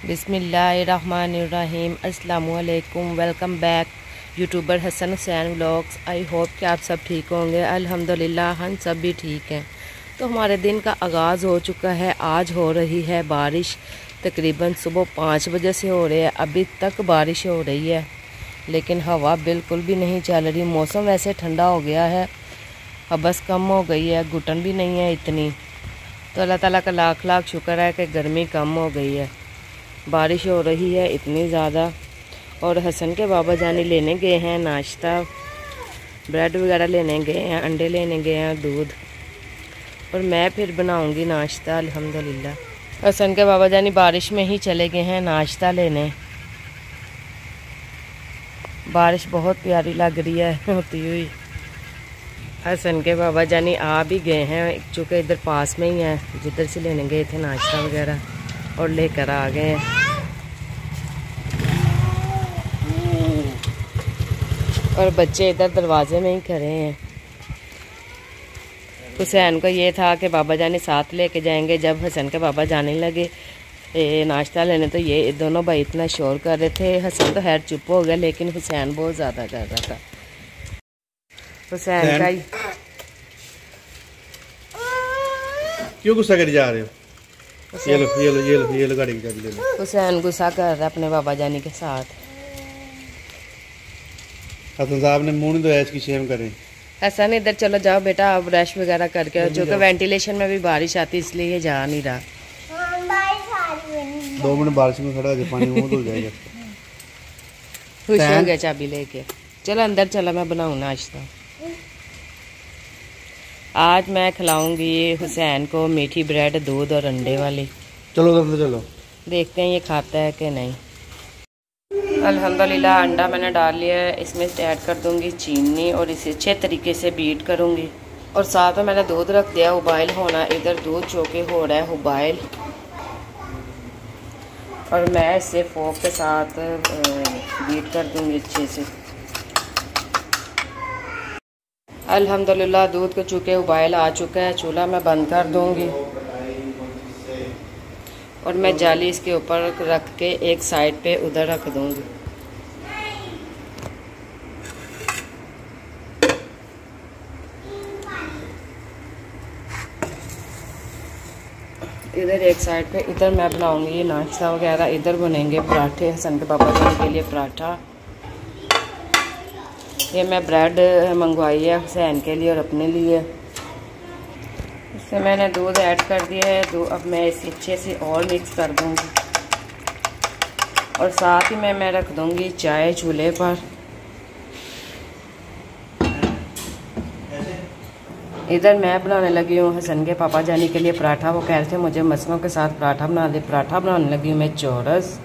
बिस्मिल्लाहिर्रहमानिर्रहीम अस्सलामुअलैकुम। Welcome back YouTuber Hasan Hussain vlogs. I hope कि आप सब ठीक होंगे। अल्हम्दुलिल्लाह हम सब भी ठीक हैं। तो हमारे दिन का आगाज़ हो चुका है। आज हो रही है बारिश, तकरीबन सुबह 5 बजे से हो रही है। अभी तक बारिश हो रही है लेकिन हवा बिल्कुल भी नहीं चल रही। मौसम वैसे ठंडा हो गया है, हबस कम हो गई है, घुटन भी नहीं है इतनी। तो अल्लाह ताला का लाख लाख शुक्र है कि गर्मी कम हो गई है। बारिश हो रही है इतनी ज़्यादा। और हसन के बाबा जानी लेने गए हैं नाश्ता, ब्रेड वगैरह लेने गए हैं, अंडे लेने गए हैं, दूध। और मैं फिर बनाऊंगी नाश्ता अल्हम्दुलिल्लाह। हसन के बाबा जानी बारिश में ही चले गए हैं नाश्ता लेने। बारिश बहुत प्यारी लग रही है होती हुई। हसन के बाबा जानी आ भी गए हैं, चूँकि इधर पास में ही है जिधर से लेने गए थे नाश्ता वगैरह, और लेकर आ गए हैं। और बच्चे इधर दरवाजे में ही खड़े हैं। हुसैन को ये था कि बाबा जानी साथ लेके जाएंगे। जब हसन के बाबा जाने लगे नाश्ता लेने तो ये दोनों भाई इतना शोर कर रहे थे। हसन तो खैर चुप हो गया लेकिन हुसैन बहुत ज़्यादा कर रहा था। हुसैन का ही क्यों गुस्सा कर जा रहे हो? ये लो गाड़ी की चाबी ले लो। हुसैन गुस्सा कर रहा है अपने बाबा जानी के साथ। हसन साहब ने मुंह नहीं धोया, इसकी शेम करें। हसन इधर चलो जाओ बेटा, अब ब्रश वगैरह करके, जो कि वेंटिलेशन में भी बारिश आती इसलिए ये जा नहीं रहा। 2 मिनट बारिश में खड़ा हो पानी मुंह धुल जाएगा। खुश हो गया चाबी लेके। चलो अंदर चलो, मैं बनाऊँ नाश्ता। आज मैं खिलाऊंगी हुसैन को मीठी ब्रेड, दूध और अंडे वाली। चलो अंदर चलो, देखते हैं ये खाता है कि नहीं। अल्हम्दुलिल्लाह अंडा मैंने डाल लिया है। इसमें ऐड कर दूंगी चीनी और इसे अच्छे तरीके से बीट करूंगी। और साथ में मैंने दूध रख दिया उबाइल होना। इधर दूध चौके हो रहा है उबाइल। और मैं इसे फोक के साथ बीट कर दूंगी अच्छे से। अल्हम्दुलिल्लाह दूध के चूके उबाइल आ चुका है। चूल्हा मैं बंद कर दूंगी और मैं जाली इसके ऊपर रख के एक साइड पे उधर रख दूंगी। इधर एक साइड पे, इधर मैं बनाऊंगी ये नाश्ता वगैरह। इधर बनेंगे पराठे, हसन के पापा जाने के लिए पराठा। ये मैं ब्रेड मंगवाई है हुसैन के लिए और अपने लिए। इससे मैंने दूध ऐड कर दिया है। अब मैं इसे अच्छे से और मिक्स कर दूंगी। और साथ ही मैं रख दूंगी चाय चूल्हे पर। इधर मैं बनाने लगी हूँ हसन के पापा जानी के लिए पराठा। वो कह रहे थे मुझे मसलों के साथ पराठा बना दे। पराठा बनाने लगी हूँ मैं चौरस।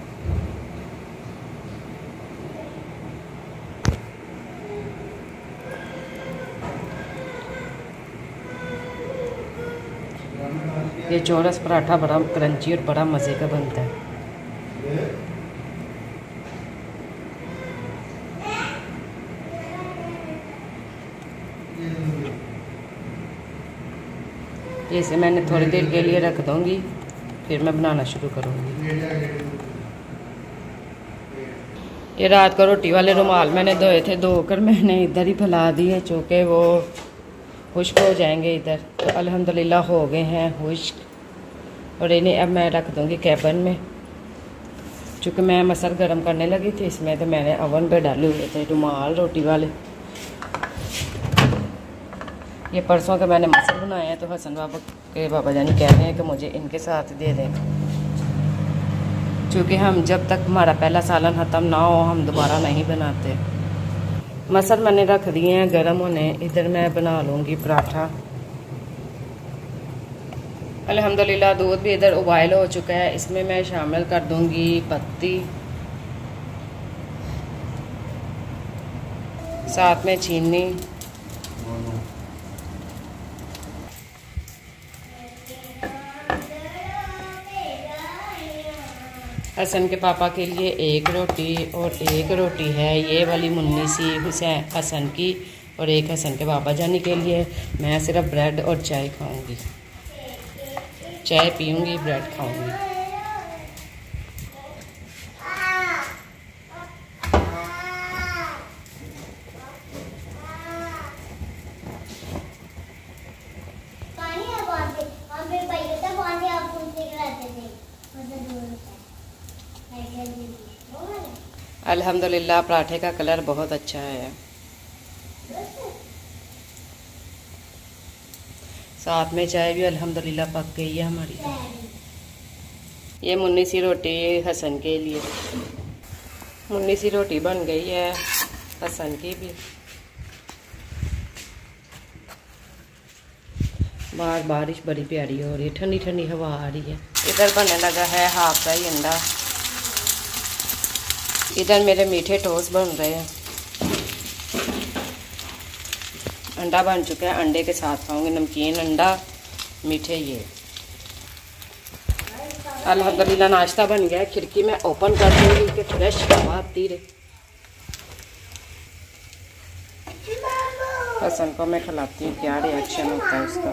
ये चौरस पराठा बड़ा क्रंची और बड़ा मज़े का बनता है। इसे मैंने थोड़ी देर के लिए रख दूंगी, फिर मैं बनाना शुरू करूंगी। ये रात को रोटी वाले रुमाल मैंने धोए थे, धोकर मैंने इधर ही फैला दिए चूँकि वो खुश्क हो जाएंगे इधर। तो अल्हम्दुलिल्लाह हो गए हैं खुश्क। और इन्हें अब मैं रख दूंगी कैबिन में। चूँकि मैं मसल गर्म करने लगी थी इसमें, तो मैंने ओवन पे डाले हुए थे रुमाल रोटी वाले। ये परसों के मैंने मसल बनाए हैं, तो हसन बाबा के बाबा जानी कह रहे हैं कि मुझे इनके साथ दे दें। चूँकि हम जब तक हमारा पहला सालन ख़त्म ना हो हम दोबारा नहीं बनाते। मसल मैंने रख दिए हैं गर्म होने। इधर मैं बना लूँगी पराठा। अल्हम्दुलिल्लाह दूध भी इधर उबाइल हो चुका है। इसमें मैं शामिल कर दूँगी पत्ती, साथ में चीनी। हसन के पापा के लिए एक रोटी और एक रोटी है ये वाली मुन्नी सी हुसैन हसन की, और एक हसन के बाबा जानी के लिए। मैं सिर्फ ब्रेड और चाय खाऊंगी। चाय पीऊँगी, ब्रेड खाऊँगी। अल्हम्दुलिल्लाह पराठे का कलर बहुत अच्छा है। साथ में चाय भी अल्हम्दुलिल्लाह पक गई है हमारी। ये मुन्नी सी रोटी हसन के लिए, मुन्नी सी रोटी बन गई है हसन की भी। बाहर बारिश बड़ी प्यारी हो रही है, ठंडी ठंडी हवा आ रही है। इधर बनने लगा है हाफ फ्राई अंडा। इधर मेरे मीठे टोस्ट बन रहे हैं। अंडा बन चुका है, अंडे के साथ खाऊंगी, नमकीन अंडा मीठे। ये अल्हम्दुलिल्लाह नाश्ता बन गया है। खिड़की में ओपन कर दूंगी कि फ्रेश हवा आती रहे। हसन को मैं खिलाती हूँ, क्या रिएक्शन होता है उसका।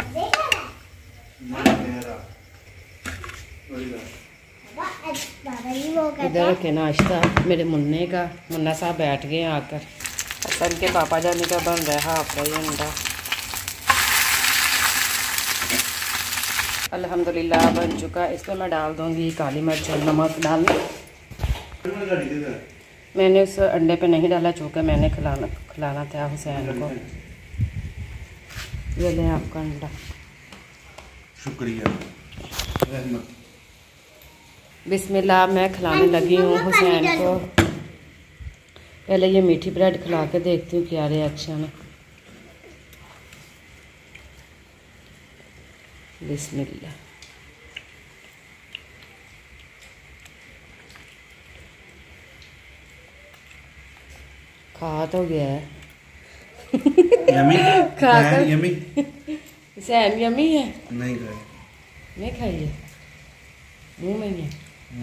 इधर रखे नाश्ता मेरे मुन्ने का। मुन्ना साहब बैठ गए आकर। हसन के पापा जाने का बन रहा है हाफ फ्राई अंडा। अल्हम्दुलिल्लाह बन चुका। इसमें मैं डाल दूंगी काली मिर्च और नमक डाल। मैंने उस अंडे पे नहीं डाला चूँकि मैंने खिलाना था हुसैन को। ये लें आपका अंडा। शुक्रिया। बिस्मिल्लाह, मैं खिलाने लगी हूँ हुसैन को। पहले ये मीठी ब्रेड खिला के देखती हूँ क्या रिएक्शन है। बिस्मिल्लाह। खा तो गया है। यमी खाकर यमी हुसैन यमी है। नहीं खाए, नहीं खाइए, मुँह में है।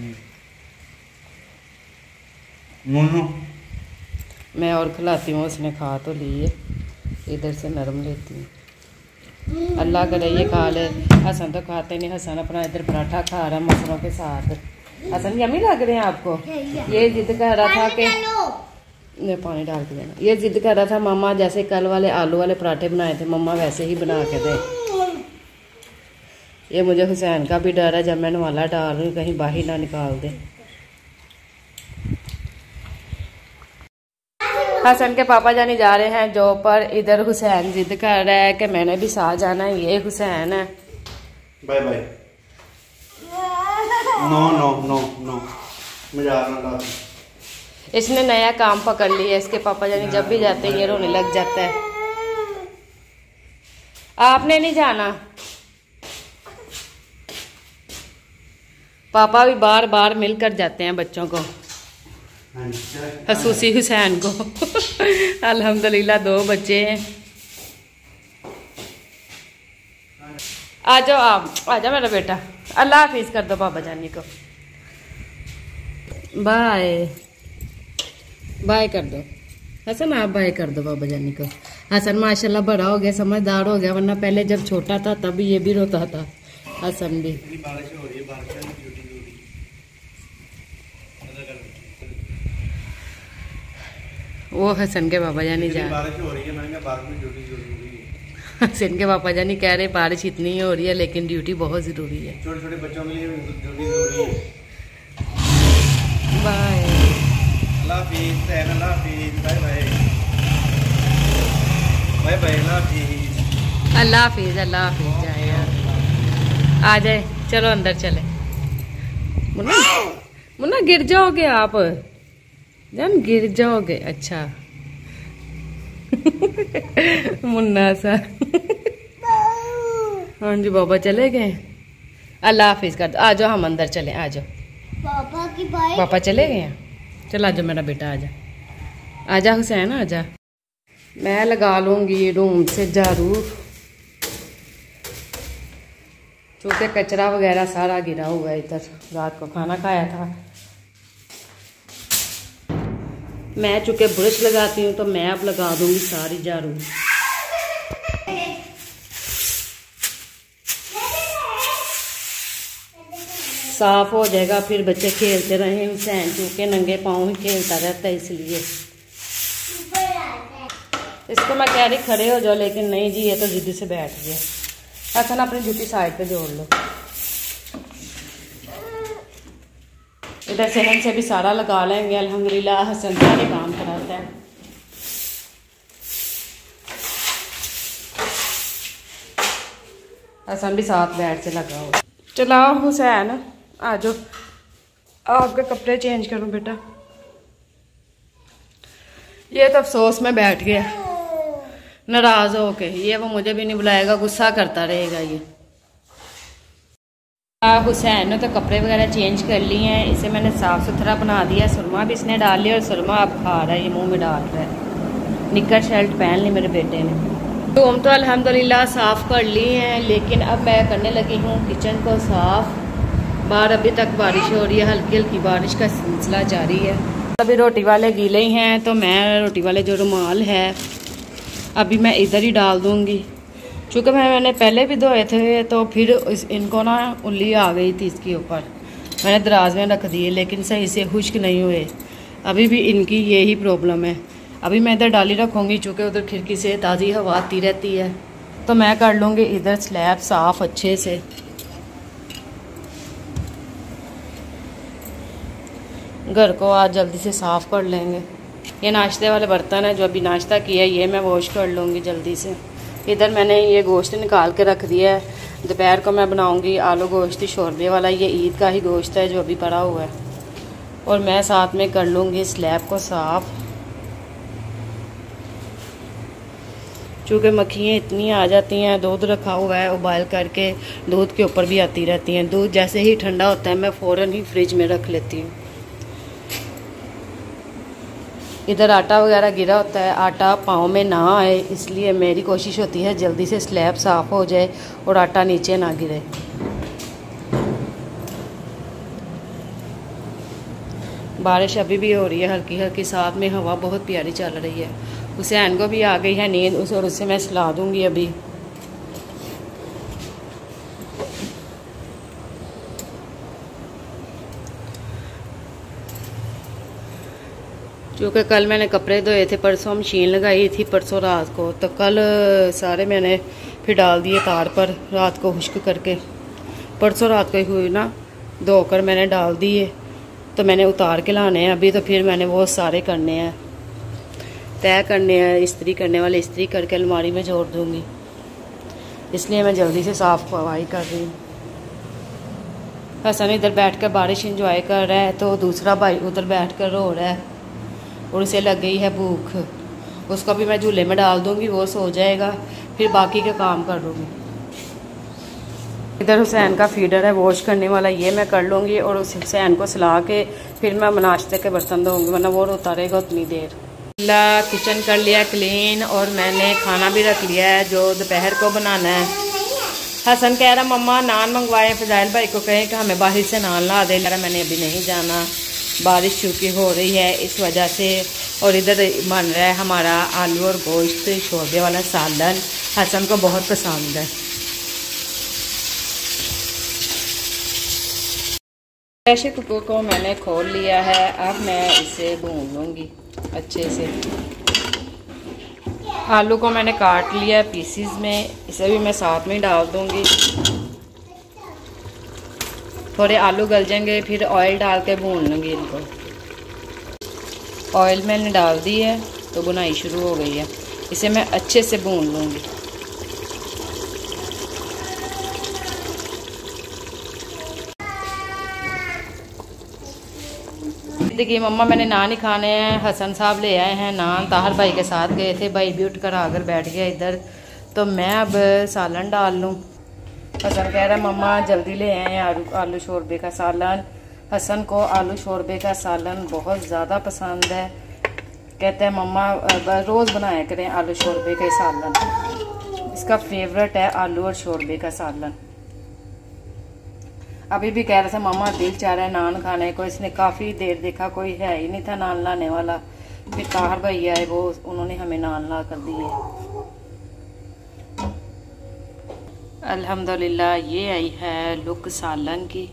नो मैं और खिलाती हूँ, उसने खा तो लिए, इधर से नरम लेती हूँ। अल्लाह करे ये खा ले। हसन तो खाते नहीं। हसन अपना इधर पराठा खा रहा है मसरों के साथ। हसन यम्मी लग रहे हैं आपको? ये जिद कर रहा था कि पानी डाल के देना। ये जिद कर रहा था मम्मा जैसे कल वाले आलू वाले पराठे बनाए थे मम्मा वैसे ही बना के दे। ये मुझे हुसैन का भी डर है, जब मैं नवाला डाल रही हूँ कहीं बाहर ना निकाल दे। हसन के पापा जानी जा रहे हैं जॉब पर। इधर हुसैन जिद कर रहा है कि मैंने भी साथ जाना है। ये हुसैन है। Bye bye. No no no no, मजाक ना कर। इसने नया काम पकड़ लिया। इसके पापा जानी जब भी जाते हैं ये रोने लग जाता है। आपने नहीं जाना। पापा भी बार बार मिलकर जाते हैं बच्चों को। हसूसी हुसैन को। अल्हम्दुलिल्लाह 2 बच्चे हैं। आ जाओ आप, आ जाओ मेरा बेटा। अल्लाह हाफिज कर दो पापा जानी को। बाय बाय कर दो। हसन आप बाय कर दो बाबा जानी को। हसन माशाल्लाह बड़ा हो गया, समझदार हो गया, वरना पहले जब छोटा था तब ये भी रोता था। हसन भी। बारिश हो रही है, बारिश की ड्यूटी। वो हसन के पापा जानी जा बारिश हो रही है, मैंने कहा बारिश में ड्यूटी जरूरी है। हसन के पापा जानी कह रहे बारिश इतनी ही हो रही है लेकिन ड्यूटी बहुत जरूरी है। छोटे छोटे बच्चों के लिए ड्यूटी जरूरी है। बाय। अल्लाह हाफिज, अल्लाह हाफिज, बाय बाय बाय बाय, अल्लाह हाफिज, अल्लाह हाफिज, अल्लाह हाफिज। जाए यार, आ जाए, चलो अंदर चले। मुन्ना मुन्ना गिर जाओगे आप, जान गिर जाओगे। अच्छा। मुन्ना सा। हाँ जी बाबा चले गए। अल्लाह हाफिज कर दो। आ जाओ हम अंदर चले, आ जाओ। पापा की बाइक। पापा चले गए हैं। चल आ जाओ मेरा बेटा, आ जा, आ जा हुसैन, आ जा। मैं लगा लूँगी रूम से झाड़ू, क्योंकि कचरा वगैरह सारा गिरा हुआ है इधर। रात को खाना खाया था। मैं चूँकि ब्रश लगाती हूँ तो मैं अब लगा दूँगी सारी झाड़ू। साफ हो जाएगा, फिर बच्चे खेलते रहे। हुसैन चूँकि नंगे पाँव ही खेलता रहता है, इसलिए इसको मैं कह रही खड़े हो जाओ, लेकिन नहीं जी, ये तो जिद्द से बैठ गया। हसन अपनी जूती साइड पे जोड़ लो। इधर सहन से भी सारा लगा लेंगे। अल्हम्दुलिल्लाह हसन सारे काम कराता है। हसन भी साथ बैठ से लगा हुआ। चलाओ हुसैन आ जाओ, आपके कपड़े चेंज करूं बेटा। ये तो अफसोस में बैठ गया नाराज होके, ये वो मुझे भी नहीं बुलाएगा, गुस्सा करता रहेगा ये। हुसैन ने तो कपड़े वगैरह चेंज कर लिए हैं, इसे मैंने साफ़ सुथरा बना दिया। सुरमा भी इसने डाल लिया और सुरमा अब खा रहा है, ये मुंह में डाल रहा है। निक्कर शर्ट पहन ली मेरे बेटे ने। तो हम तो अल्हम्दुलिल्लाह साफ़ कर ली हैं, लेकिन अब मैं करने लगी हूँ किचन को साफ़। बाहर अभी तक बारिश हो रही है, हल्की हल्की बारिश का सिलसिला जारी है। अभी रोटी वाले गीले ही हैं, तो मैं रोटी वाले जो रुमाल है अभी मैं इधर ही डाल दूँगी। चूँकि मैंने पहले भी धोए थे, तो फिर इनको ना उल्ली आ गई थी इसके ऊपर, मैंने दराज में रख दिए, लेकिन सही से खुश्क नहीं हुए। अभी भी इनकी यही प्रॉब्लम है। अभी मैं इधर डाली रखूँगी, चूँकि उधर खिड़की से ताज़ी हवा आती रहती है, तो मैं कर लूँगी इधर स्लैब साफ़ अच्छे से। घर को आज जल्दी से साफ़ कर लेंगे। ये नाश्ते वाले बर्तन है जो अभी नाश्ता किया है, ये मैं वॉश कर लूँगी जल्दी से। इधर मैंने ये गोश्त निकाल के रख दिया है, दोपहर को मैं बनाऊँगी आलू गोश्त शोरबे वाला। ये ईद का ही गोश्त है जो अभी पड़ा हुआ है। और मैं साथ में कर लूँगी स्लैब को साफ़, चूँकि मक्खियाँ इतनी आ जाती हैं। दूध रखा हुआ है उबाल करके, दूध के ऊपर भी आती रहती हैं। दूध जैसे ही ठंडा होता है मैं फ़ौरन ही फ्रिज में रख लेती हूँ। इधर आटा वगैरह गिरा होता है, आटा पाँव में ना आए, इसलिए मेरी कोशिश होती है जल्दी से स्लैब साफ़ हो जाए और आटा नीचे ना गिरे। बारिश अभी भी हो रही है हल्की हल्की, साथ में हवा बहुत प्यारी चल रही है। हुसैन को भी आ गई है नींद, उससे मैं सुला दूँगी अभी। क्योंकि कल मैंने कपड़े धोए थे, परसों मशीन लगाई थी परसों रात को, तो कल सारे मैंने फिर डाल दिए तार पर रात को खुश्क करके। परसों रात को ही हुई ना, धोकर मैंने डाल दिए, तो मैंने उतार के लाने हैं अभी। तो फिर मैंने वो सारे करने हैं, तय करने हैं, इस्त्री करने वाले इस्त्री करके अलमारी में जोड़ दूँगी, इसलिए मैं जल्दी से साफ़ सफाई कर रही हूँ। हसन इधर बैठ कर बारिश इंजॉय कर रहा है, तो दूसरा भाई उधर बैठ कर रो रहा है और उसे लग गई है भूख। उसको भी मैं झूले में डाल दूँगी, वो सो जाएगा, फिर बाकी के काम कर लूँगी। इधर हुसैन का फीडर है वॉश करने वाला, ये मैं कर लूँगी और उस हुसैन को सुला के फिर मैं नाश्ते के बर्तन धोऊँगी, वरना वो रोता रहेगा उतनी देर। किचन कर लिया क्लीन और मैंने खाना भी रख लिया है जो दोपहर को बनाना है। हसन कह रहा मम्मा नान मंगवाए, फजाइल भाई को कहें कि हमें बाहर से नान ला दे। मैंने अभी नहीं जाना, बारिश चूँकि हो रही है इस वजह से। और इधर बन रहा है हमारा आलू और गोश्त शोरबे वाला सालन, हसन को बहुत पसंद है। प्रेशर कुकर को मैंने खोल लिया है, अब मैं इसे भून लूँगी अच्छे से। आलू को मैंने काट लिया है पीसीज में, इसे भी मैं साथ में डाल दूँगी। थोड़े आलू गल जाएंगे फिर ऑयल डाल के भून लूँगी इनको। ऑयल मैंने डाल दी है तो बुनाई शुरू हो गई है, इसे मैं अच्छे से भून लूँगी। देखिए मम्मा मैंने नान ही खाने हैं, हसन साहब ले आए हैं नान, ताहर भाई के साथ गए थे, भाई भी उठकर आकर बैठ गया इधर। तो मैं अब सालन डाल लूँ। हसन कह रहा है मम्मा जल्दी ले आए आलू शोरबे का सालन। हसन को आलू शोरबे का सालन बहुत ज़्यादा पसंद है, कहते हैं मम्मा रोज़ बनाया करें आलू शोरबे का सालन, इसका फेवरेट है आलू और शोरबे का सालन। अभी भी कह रहे थे मम्मा दिल चाह रहा है नान खाने को, इसने काफ़ी देर देखा कोई है ही नहीं था नान लाने वाला, फिर ताहर भाई आए, वो उन्होंने हमें नान ला कर दिए। अल्हम्दुलिल्लाह ये आई है लुक सालन की,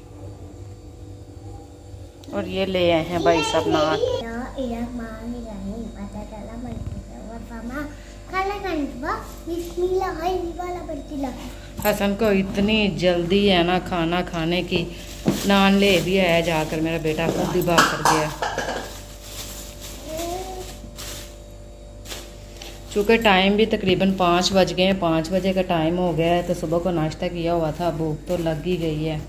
और ये ले आए हैं भाई सब नान। हसन को इतनी जल्दी है ना खाना खाने की, नान ले भी आया जाकर, मेरा बेटा खुद ही भाग कर गया। चूँकि टाइम भी तकरीबन 5 बज गए हैं, 5 बजे का टाइम हो गया है, तो सुबह को नाश्ता किया हुआ था, भूख तो लग ही गई है।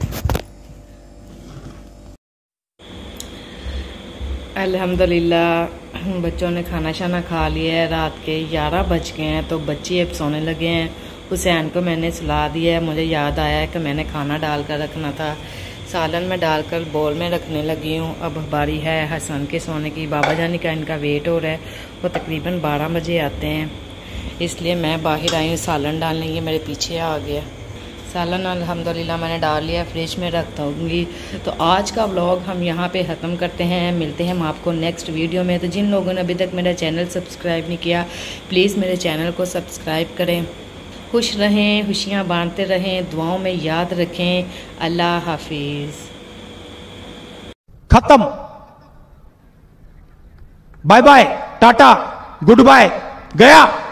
अल्हम्दुलिल्लाह बच्चों ने खाना शाना खा लिया है। रात के 11 बज गए हैं, तो बच्चे अब सोने लगे हैं। हुसैन को मैंने सुला दिया है। मुझे याद आया है कि मैंने खाना डाल कर रखना था, सालन में डालकर बोल में रखने लगी हूँ। अब बारी है हसन के सोने की। बाबा जानी का इनका वेट हो रहा है, वो तकरीबन 12 बजे आते हैं, इसलिए मैं बाहर आई हूँ सालन डालने। ये मेरे पीछे आ गया सालन। अल्हम्दुलिल्लाह मैंने डाल लिया, फ्रिज में रख दूँगी। तो आज का व्लॉग हम यहाँ पे ख़त्म करते हैं। मिलते हैं हम आपको नेक्स्ट वीडियो में। तो जिन लोगों ने अभी तक मेरा चैनल सब्सक्राइब नहीं किया, प्लीज़ मेरे चैनल को सब्सक्राइब करें। खुश रहें, खुशियाँ बांटते रहें, दुआओं में याद रखें। अल्लाह हाफिज़। खत्म। Bye bye, tata, goodbye, गया।